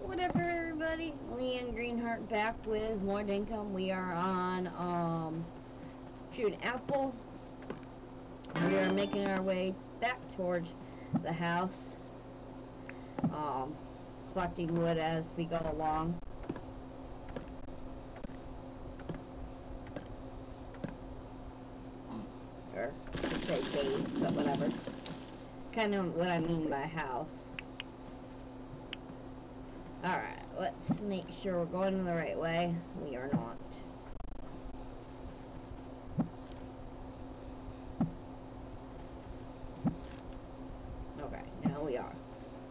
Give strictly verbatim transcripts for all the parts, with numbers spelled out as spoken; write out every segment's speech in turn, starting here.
Whatever, everybody. Leanne Greenheart back with more income. We are on um, JuneApple. We are making our way back towards the house, um, collecting wood as we go along. Or I should say base, but whatever. Kind of what I mean by house. Alright, let's make sure we're going the right way. We are not. Okay, now we are.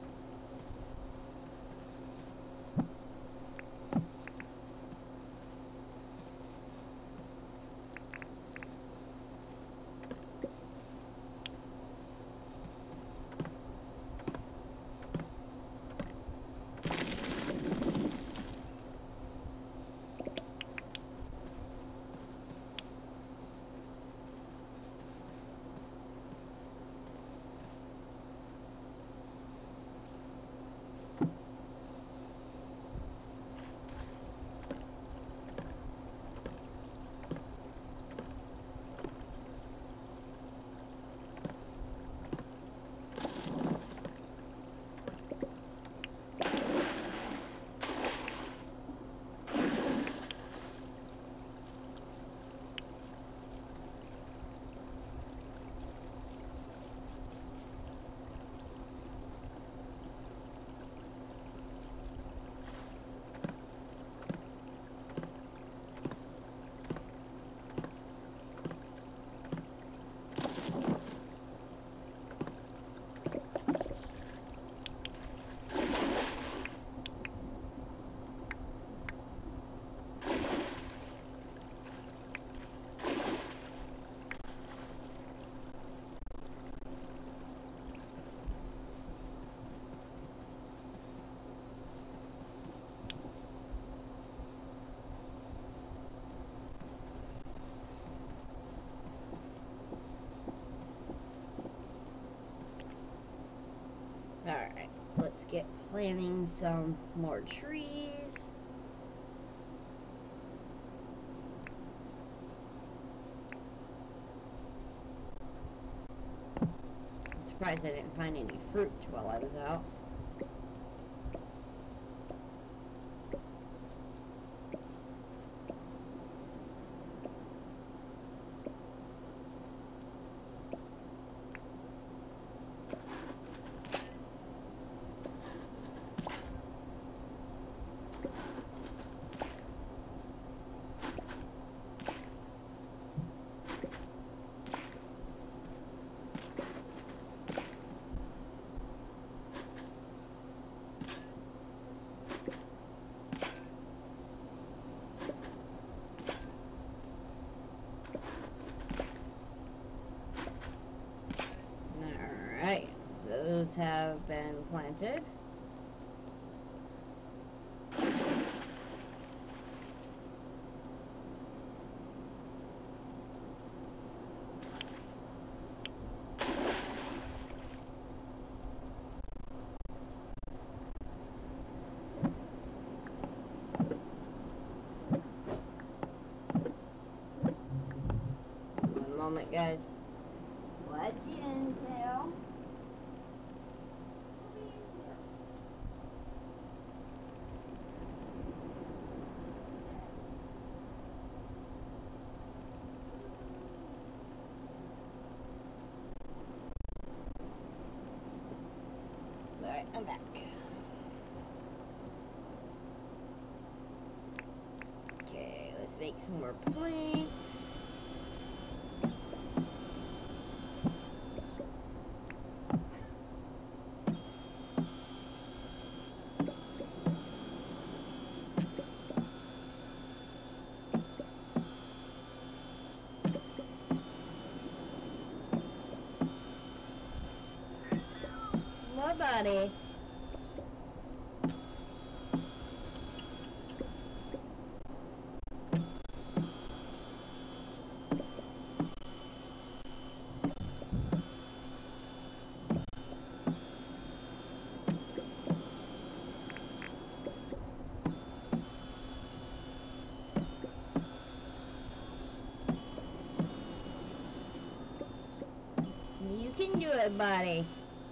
Alright, let's get planting some more trees. I'm surprised I didn't find any fruit while I was out. Alright, those have been planted. One moment, guys. What's the intel? Alright, I'm back. Okay, let's make some more planks. My buddy. good, buddy.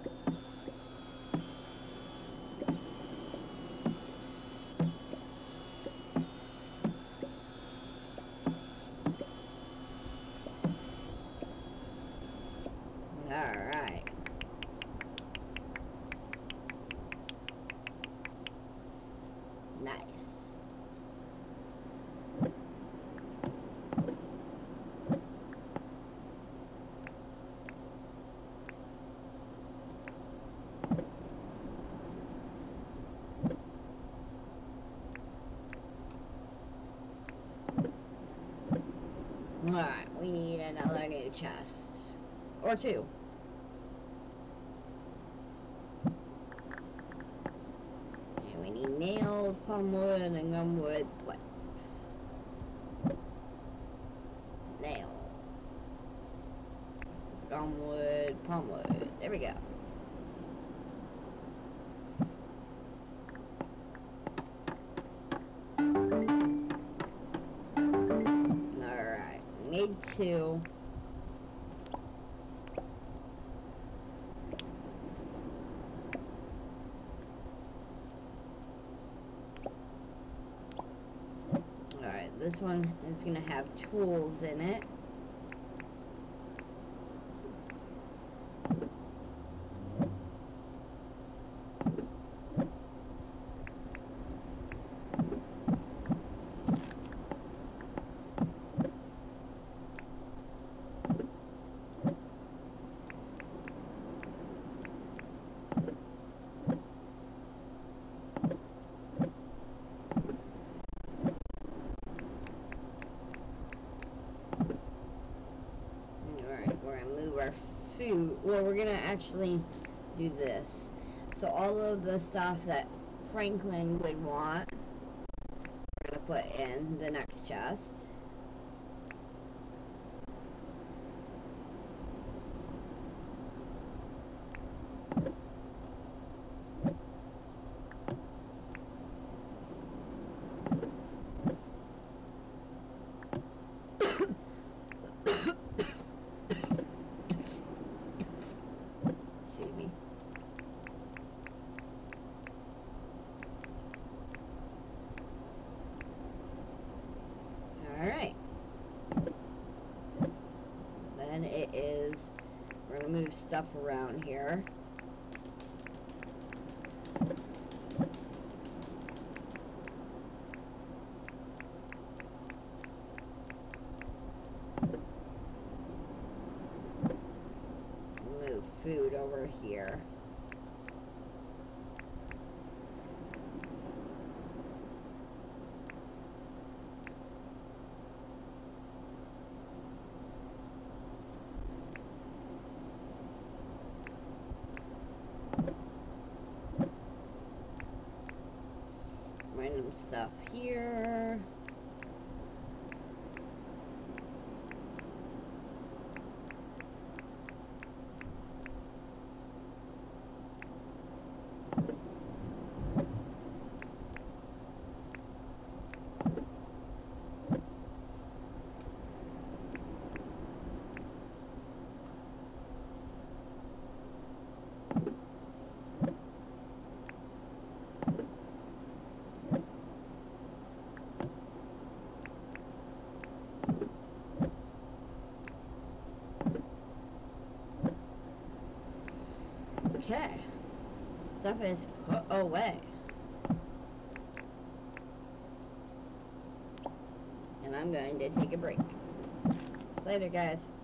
Alright. Nice. Alright, we need another new chest. Or two. And we need nails, palm wood, and gumwood planks. Nails. Gumwood, palm wood. There we go. Alright, made two. Alright, this one is going to have tools in it. Food. Well, we're gonna actually do this. So all of the stuff that Franklin would want, we're gonna put in the next chest. Alright. Then it is, we're going to move stuff around here. Move food over here. Random stuff here. Okay, stuff is put away. And I'm going to take a break. Later, guys.